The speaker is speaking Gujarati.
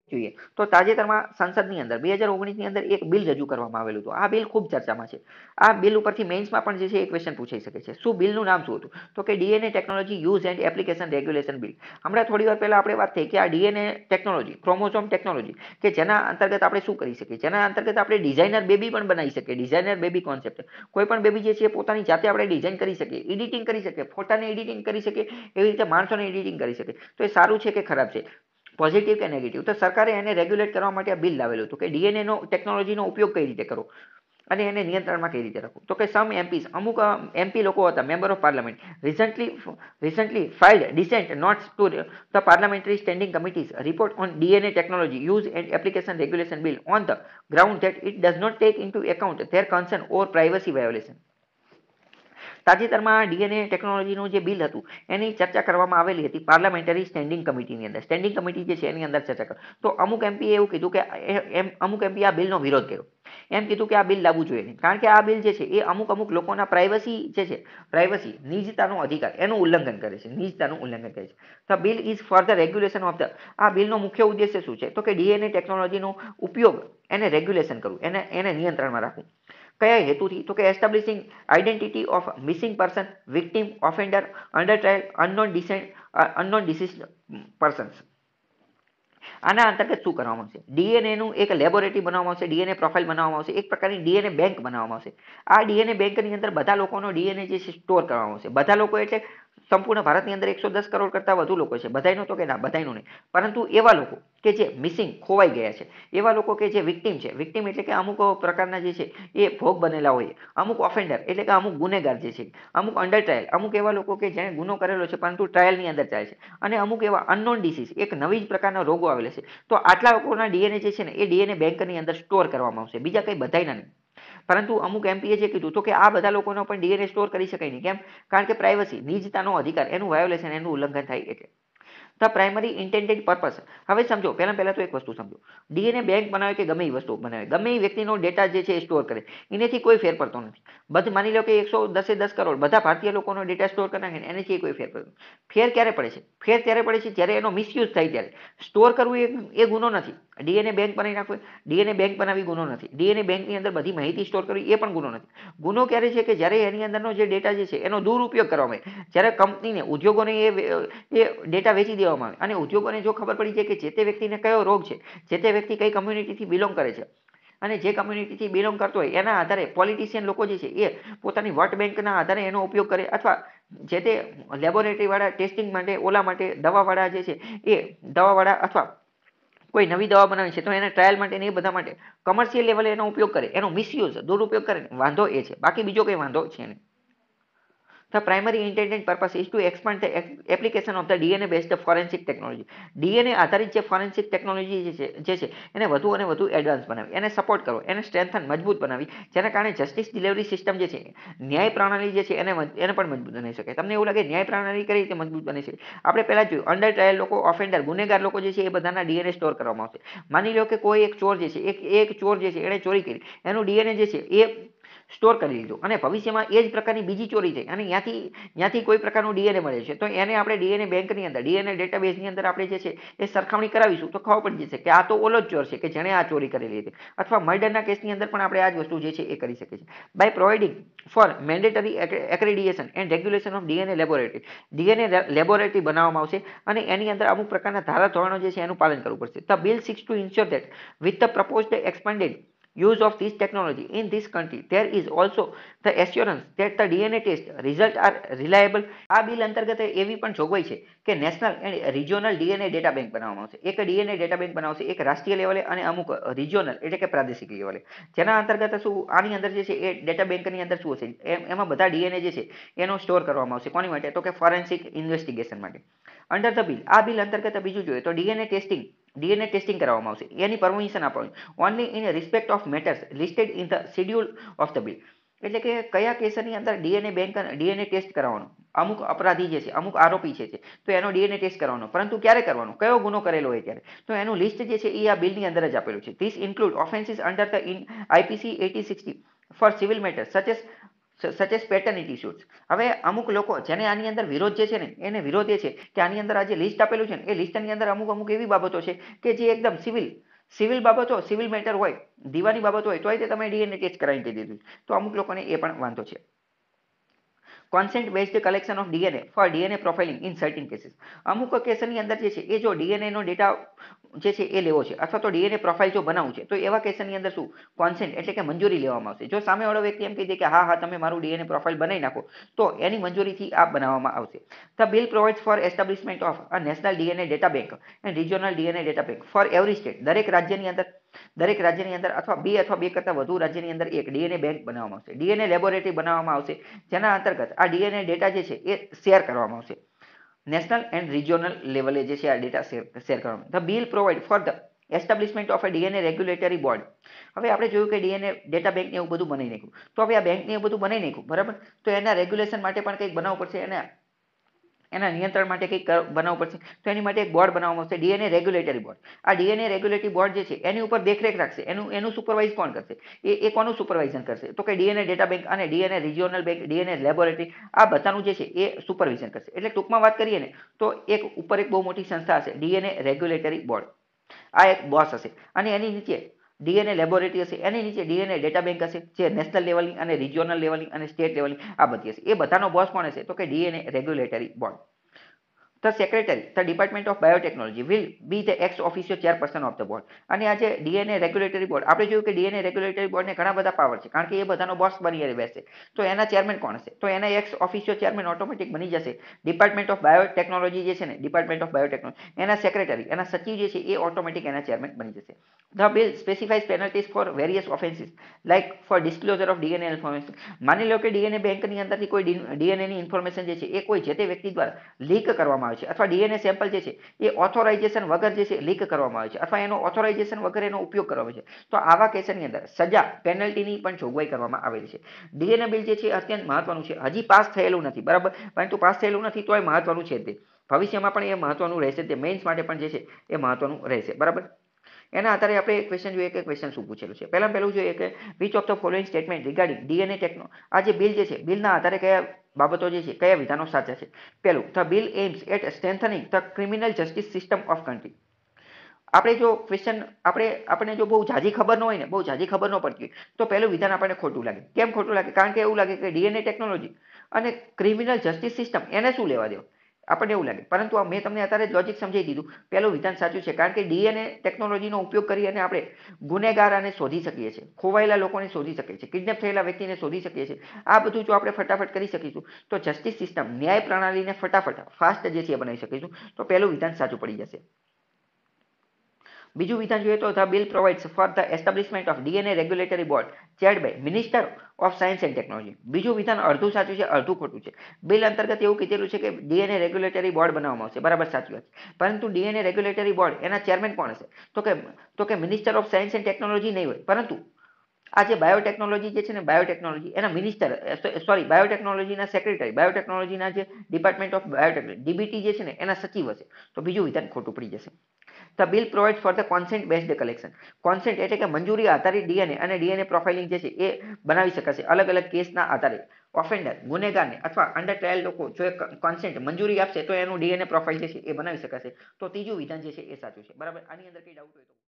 જોઈએ તો તાજેતરમાં સંસદની અંદર 2019ની અંદર એક બિલ રજૂ કરવામાં આવેલું હતું. આ બિલ ખૂબ ચર્ચામાં છે. આ બિલ ઉપરથી મેઇન્સમાં પણ જે છે એ ક્વેશ્ચન પૂછાઈ શકે છે. શું બિલનું નામ શું હતું? તો કે DNA technology use and application regulation bill. હમણાં થોડી વાર પહેલા આપણે વાત થઈ કે આ ડીએનએ ટેકનોલોજી, ક્રોમોઝોમ ટેકનોલોજી, કે જેના અંતર્ગત આપણે શું કરી શકીએ, જેના અંતર્ગત આપણે ડિઝાઇનર બેબી પણ બનાવી શકીએ. ડિઝાઇનર બેબી કોન્સેપ્ટ, કોઈ પણ બેબી જે છે એ પોતાની જાતે આપણે ડિઝાઇન કરી શકીએ, એડિટિંગ કરી શકીએ, ફોટાને એડિટિંગ કરી શકીએ, એવી રીતે માણસોને એડિટિંગ કરી શકીએ. તો એ સારું છે કે ખરાબ છે, પોઝિટિવ કે નેગેટિવ? તો સરકારે એને રેગ્યુલેટ કરવા માટે આ બિલ લાવેલું હતું કે ડીએનએ નો ટેકનોલોજીનો ઉપયોગ કઈ રીતે કરવો અને એને નિયંત્રણમાં કઈ રીતે રાખવું. તો કે સમ એમપીસ, અમુક એમપી લોકો હતા, member of parliament, recently filed dissent notes to the parliamentary standing committees report on DNA technology use and application regulation bill on the ground that it does not take into account their concern or privacy violation. તાજેતરમાં ડીએનએ ટેકનોલોજીનું જે બિલ હતું એની ચર્ચા કરવામાં આવેલી હતી પાર્લામેન્ટરી સ્ટેન્ડિંગ કમિટીની અંદર. સ્ટેન્ડિંગ કમિટી જે છે એની અંદર ચર્ચા કરી. તો અમુક એમપીએ એવું કીધું કે અમુક એમપી આ બિલનો વિરોધ કર્યો. એમ કીધું કે આ બિલ લાવવું જોઈએ નહીં, કારણ કે આ બિલ જે છે એ અમુક લોકોના પ્રાઇવસી જે છે, પ્રાઇવસી, નિજતાનો અધિકાર, એનું ઉલ્લંઘન કરે છે, નિજતાનું ઉલ્લંઘન કરે છે. The bill is for the regulation of the, આ બિલનો મુખ્ય ઉદ્દેશ્ય શું છે? તો કે ડીએનએ ટેકનોલોજીનો ઉપયોગ, એને રેગ્યુલેશન કરવું, એને નિયંત્રણમાં રાખવું. કયા હેતુથી? તો કે establishing identity of missing person, victim, offender, under trial, unknown deceased persons. આના અંતર્ગત શું કરવામાં આવશે? ડીએનએ નું એક લેબોરેટરી બનાવવામાં આવશે, ડીએનએ પ્રોફાઇલ બનાવવામાં આવશે, એક પ્રકારની ડીએનએ બેંક બનાવવામાં આવશે. આ ડીએનએ બેંકની અંદર બધા લોકોનો ડીએનએ જે છે સ્ટોર કરવામાં આવશે. બધા લોકો એટલે સંપૂર્ણ ભારતની અંદર 110 કરોડ કરતા વધુ લોકો છે. બધાયનું તો કે ના, બધાયનું નહીં, પરંતુ એવા લોકો કે જે મિસિંગ, ખોવાઈ ગયા છે, એવા લોકો કે જે વિક્ટિમ છે, વિક્ટિમ એટલે કે અમુક પ્રકારના જે છે એ ભોગ બનેલા હોય, અમુક ઓફેન્ડર એટલે કે અમુક ગુનેગાર જે છે, અમુક અંડર ટ્રાયલ, અમુક એવા લોકો કે જેણે ગુનો કરેલો છે પરંતુ ટ્રાયલની અંદર ચાલે છે, અને અમુક એવા અનનોન ડિસીઝ, એક નવી જ પ્રકારના રોગો આવેલા છે. તો આટલા લોકોના ડીએનએ જે છે ને એ ડીએનએ બેંકની અંદર સ્ટોર કરવામાં આવશે, બીજા કંઈ બધાયના નહીં. પરંતુ અમુક એમપીએ જે કીધું તો કે આ બધા લોકોનો પણ ડીએનએ સ્ટોર કરી શકાય નહીં. કેમ? કારણ કે પ્રાઇવસી, નિજતાનો અધિકાર, એનું વાયોલેશન, એનું ઉલ્લંઘન થાય એટલે. The primary intended purpose. હવે સમજો, પહેલા તો એક વસ્તુ સમજો, ડીએનએ બેંક બનાવે કે ગમે એ વસ્તુ બનાવે, ગમે એ વ્યક્તિનો ડેટા જે છે એ સ્ટોર કરે, એનાથી કોઈ ફેર પડતો નથી. માની લો કે 110 કરોડ બધા ભારતીય લોકોનો ડેટા સ્ટોર કરી નાખે, એનાથી કોઈ ફેર પડતો. ફેર ક્યારે પડે છે? ફેર ત્યારે પડે છે જ્યારે એનો મિસયુઝ થાય ત્યારે. સ્ટોર કરવું એ ગુનો નથી. ડીએનએ બેંક બનાવી નાખવું, ડીએનએ બેંક બનાવી ગુનો નથી. ડીએનએ બેંકની અંદર બધી માહિતી સ્ટોર કરવી એ પણ ગુનો નથી. ગુનો ક્યારે છે? કે જ્યારે એની અંદરનો જે ડેટા જે છે એનો દુરુપયોગ કરવામાં આવે, જ્યારે કંપનીને, ઉદ્યોગોને એ ડેટા વેચી દેવામાં આવે, અને ઉદ્યોગોને જો ખબર પડી જાય કે જે તે વ્યક્તિને કયો રોગ છે, જે તે વ્યક્તિ કઈ કમ્યુનિટીથી બિલોંગ કરે છે, અને જે કમ્યુનિટીથી બિલોંગ કરતો હોય એના આધારે પોલિટિશિયન લોકો જે છે એ પોતાની વોટ બેંકના આધારે એનો ઉપયોગ કરે, અથવા જે તે લેબોરેટરી વાળા ટેસ્ટિંગ માટે, ઓલા માટે, દવાવાળા જે છે એ દવાવાળા, અથવા કોઈ નવી દવા બનાવી છે તો એને ટ્રાયલ માટે ને એ બધા માટે કમર્શિયલ લેવલે એનો ઉપયોગ કરે, એનો મિસયુઝ, દુરુપયોગ કરે, વાંધો એ છે, બાકી બીજો કોઈ વાંધો છે નહીં. The primary intended purpose is to expand the application of the DNA based forensic technology. DNA આધારિત જે ફોરેન્સિક ટેકનોલોજી જે છે એને વધુ અને વધુ એડવાન્સ બનાવી, એને સપોર્ટ કરો, એને સ્ટ્રેન્થન, મજબૂત બનાવી, જેના કારણે જસ્ટિસ ડિલિવરી સિસ્ટમ જે છે, ન્યાય પ્રણાલી જે છે એને પણ મજબૂત બનાવી શકે. તમને એવું લાગે ન્યાય પ્રણાલી કઈ રીતે મજબૂત બની શકે? આપણે પહેલા જોયું, અંડર ટ્રાયલ લોકો, ઓફેન્ડર, ગુનેગાર લોકો જે છે એ બધાના ડીએનએ સ્ટોર કરવામાં આવશે. માની લો કે કોઈ એક ચોર જે છે, એક ચોર જે છે એણે ચોરી કરી, એનું ડીએનએ જે છે એ સ્ટોર કરી લીધું, અને ભવિષ્યમાં એ જ પ્રકારની બીજી ચોરી થઈ અને ત્યાંથી કોઈ પ્રકારનું ડીએનએ મળે છે, તો એને આપણે ડીએનએ બેંકની અંદર, ડીએનએ ડેટાબેઝની અંદર આપણે જે છે એ સરખામણી કરાવીશું તો ખબર પડી જશે કે આ તો ઓલો જ ચોર છે કે જેણે આ ચોરી કરેલી હતી. અથવા મર્ડરના કેસની અંદર પણ આપણે આ જ વસ્તુ જે છે એ કરી શકીએ છીએ. By providing for mandatory accreditation and regulation of DNA laboratory. DNA laboratory બનાવવામાં આવશે અને એની અંદર અમુક પ્રકારના ધારા ધોરણો જે છે એનું પાલન કરવું પડશે. The bill seeks to ensure that with the proposed expanded use of this technology in this country, there is also the assurance that the DNA test result are reliable. આ બિલ અંતર્ગત એવી પણ જોગવાઈ છે કે national and regional DNA data bank બનાવવામાં આવશે. એક ડીએનએ ડેટા બેંક બનાવશે, એક રાષ્ટ્રીય લેવલે અને અમુક રિજિયોનલ એટલે કે પ્રાદેશિક લેવલે. જેના અંતર્ગત શું, આની અંદર જે છે એ ડેટા બેંકની અંદર શું હશે, એમાં બધા ડીએનએ જે છે એનો સ્ટોર કરવામાં આવશે. કોની માટે? તો કે ફોરેન્સિક ઇન્વેસ્ટિગેશન માટે. અંડર ધ બિલ, આ બિલ અંતર્ગત બીજું જોઈએ તો ડીએનએ ટેસ્ટિંગ કરવામાં આવશે, એની પરમિશન આપવાની, only in respect of matters listed in the schedule of the bill. એટલે કે કયા કેસની અંદર ડીએનએ ટેસ્ટ કરવાનો, અમુક અપરાધી જે છે, અમુક આરોપી છે તો એનો ડીએનએ ટેસ્ટ કરવાનો, પરંતુ ક્યારે કરવાનો, કયો ગુનો કરેલો હોય ત્યારે, તો એનું લિસ્ટ જે છે એ આ બિલની અંદર જ આપેલું છે. This include offences under the IPC 8060 for civil matters such as such as paternity suits. હવે અમુક લોકો જેને આની અંદર વિરોધ જે છે ને એને વિરોધ એ છે કે આની અંદર આ જે લિસ્ટ આપેલું છે ને એ લિસ્ટની અંદર અમુક અમુક એવી બાબતો છે કે જે એકદમ સિવિલ બાબતો, સિવિલ મેટર હોય, દીવાની બાબત હોય તોય તે તમે ડીએનએ ટેસ્ટ કરાવી દીધું. તો અમુક લોકોને એ પણ વાંધો છે. Consent based collection of DNA for DNA profiling in certain cases. અમુક કેસની અંદર જે છે એ જો ડીએનએ નો ડેટા જે છે એ લેવો છે અથવા તો ડીએનએ પ્રોફાઇલ જો બનાવવું છે તો એવા કેસની અંદર શું કોન્સેન્ટ એટલે કે મંજૂરી લેવામાં આવશે. જો સામેવાળો વ્યક્તિ એમ કહી દે કે હા હા તમે મારું ડીએનએ પ્રોફાઇલ બનાવી નાખો તો એની મંજૂરીથી આ બનાવવામાં આવશે. The bill provides for establishment of a national DNA data bank and regional DNA data bank for every state. દરેક રાજ્યની અંદર અથવા બે કરતા વધુ રાજ્યની અંદર એક ડીએનએ બેંક બનાવવામાં આવશે. ડીએનએ લેબોરેટરી બનાવવામાં આવશે જેના અંતર્ગત આ ડીએનએ ડેટા જે છે એ શેર કરવામાં આવશે. નેશનલ એન્ડ રિજિયોનલ લેવલે જે છે આ ડેટા શેર કરવામાં. The bill provide for the establishment of a DNA regulatory board. હવે આપણે જોયું કે ડીએનએ ડેટા બેંક ને એવું બધું બનાવી નાખ્યું. તો હવે આ બેંક ને એવું બધું બનાવી નાખ્યું બરાબર. તો એના રેગ્યુલેશન માટે પણ કંઈક બનાવવું પડશે અને એના નિયંત્રણ માટે કંઈક બનાવવું પડશે. તો એની માટે એક બોર્ડ બનાવવામાં આવશે ડીએનએ રેગ્યુલેટરી બોર્ડ. આ ડીએનએ રેગ્યુલેટરી બોર્ડ જે છે એની ઉપર દેખરેખ રાખશે. એનું સુપરવાઇઝ કોણ કરશે? એ કોનું સુપરવાઇઝન કરશે? તો કે ડીએનએ ડેટા બેંક અને DNA regional bank, DNA laboratory આ બધાનું જે છે એ સુપરવિઝન કરશે. એટલે ટૂંકમાં વાત કરીએ ને તો એક ઉપર એક બહુ મોટી સંસ્થા હશે ડીએનએ રેગ્યુલેટરી બોર્ડ. આ એક બોસ હશે અને એની નીચે ડીએનએ લેબોરેટરી હશે, એની નીચે ડીએનએ ડેટા બેંક હશે જે નેશનલ લેવલની અને રિજિયોનલ લેવલની અને સ્ટેટ લેવલની આ બધી હશે. એ બધાનો બોસ કોણ હશે? તો કે DNA regulatory board. The secretary, the Department of Biotechnology will be the ex officio chairperson of the board. અને આ જે ડીએનએ રેગ્યુલેટરી બોર્ડ આપણે જોયું કે ડીએનએ રેગ્યુલેટરી બોર્ડને ઘણા બધા પાવર છે કારણ કે એ બધાનો બોસ બની બેસશે. તો એના ચેરમેન કોણ હશે? તો એના એક્સ ઓફિશિયો ચેરમેન ઓટોમેટિક બની જશે ડિપાર્ટમેન્ટ ઓફ બાયોટેકનોલોજી જે છે ને ડિપાર્ટમેન્ટ ઓફ બાયોટેકનોલોજી એના સેક્રેટરી એના સચિવ જે છે એ ઓટોમેટિક એના ચેરમેન બની જશે. The bill specifies penalties for various offences like for disclosure of DNA information. માની લો કે ડીએનએ બેંકની અંદરથી કોઈ ડીએનએની ઇન્ફોર્મેશન જે છે એ કોઈ જે તે વ્યક્તિ દ્વારા લીક કરવામાં આવે છે અથવા ડીએનએ સેમ્પલ જે છે એ ઓથોરાઇઝેશન વગર જે છે લીક કરવામાં આવે છે અથવા એનો ઓથોરાઇઝેશન વગર એનો ઉપયોગ કરવામાં આવે છે તો આવા કેસની અંદર સજા પેનલ્ટીની પણ જોગવાઈ કરવામાં આવેલી છે. ડીએનએ બિલ જે છે અત્યંત મહત્વનું છે. હજી પાસ થયેલું નથી બરાબર, પરંતુ પાસ થયેલું નથી તો એ મહત્વનું છે. તે ભવિષ્યમાં પણ એ મહત્વનું રહેશે. તે મેઇન્સ માટે પણ જે છે એ મહત્વનું રહેશે બરાબર. એના આધારે આપણે ક્વેશ્ચન જોઈએ કે ક્વેશ્ચન શું પૂછેલું છે. પહેલું જોઈએ કે which of the following statement regarding DNA techno. આ જે બિલ જે છે બિલના આધારે કયા બાબતો જે છે કયા વિધાનો સાચા છે. પહેલું, the bill aims at strengthening the criminal justice system of country. આપણે જો ક્વેશ્ચન આપણે જો બહુ ઝાઝી ખબર ન હોય ને બહુ ઝાઝી ખબર ન પડતી હોય તો પહેલું વિધાન આપણને ખોટું લાગે. કેમ ખોટું લાગે? કારણ કે એવું લાગે કે ડીએનએ ટેકનોલોજી અને ક્રિમિનલ જસ્ટિસ સિસ્ટમ એને શું લેવા દેવા આપણને એવું લાગે. પરંતુ મેં તમને અત્યારે લોજિક સમજાવી દીધું. પહેલું વિધાન સાચું છે કારણ કે ડીએનએ ટેકનોલોજીનો ઉપયોગ કરી અને આપણે ગુનેગારાને શોધી શકીએ છીએ, ખોવાયેલા લોકોને શોધી શકીએ છીએ, કિડનેપ થયેલા વ્યક્તિને શોધી શકીએ છીએ. આ બધું જો આપણે ફટાફટ કરી શકીશું તો જસ્ટિસ સિસ્ટમ ન્યાય પ્રણાલીને ફટાફટ ફાસ્ટ જે છે એ બનાવી શકીશું. તો પહેલું વિધાન સાચું પડી જશે. બીજું વિધાન જોઈએ તો the bill provides for the establishment of DNA regulatory board chaired by minister of science and technology. બીજું વિધાન અડધું સાચું છે અડધું ખોટું છે. બિલ અંતર્ગત એવું કીધેલું છે કે ડીએનએ રેગ્યુલેટરી બોર્ડ બનાવવામાં આવશે બરાબર, સાચી વાત. પરંતુ ડીએનએ રેગ્યુલેટરી બોર્ડ એના ચેરમેન કોણ હશે? તો કે minister of science and technology નહીં હોય, પરંતુ આ જે બાયોટેકનોલોજી જે છે ને બાયોટેકનોલોજી એના મિનિસ્ટર બાયોટેકનોલોજીના સેક્રેટરી બાયોટેકનોલોજીના જે ડિપાર્ટમેન્ટ ઓફ બાયોટેકનોલોજી ડીબીટી જે છે ને એના સચિવ હશે. તો બીજું વિધાન ખોટું પડી જશે. The bill provide for the consent based collection. Consent એટલે કે મંજૂરી આધારિત ડીએનએ અને ડીએનએ પ્રોફાઇલિંગ જે છે એ બનાવી શકાશે અલગ અલગ કેસના આધારે. ઓફેન્ડર ગુનેગારને અથવા અંડર ટ્રાયલ લોકો જો કોન્સેન્ટ મંજૂરી આપશે તો એનું ડીએનએ પ્રોફાઇલ જે છે એ બનાવી શકાશે. તો ત્રીજું વિધાન જે છે એ સાચું છે બરાબર. આની અંદર કઈ ડાઉટ હોય તો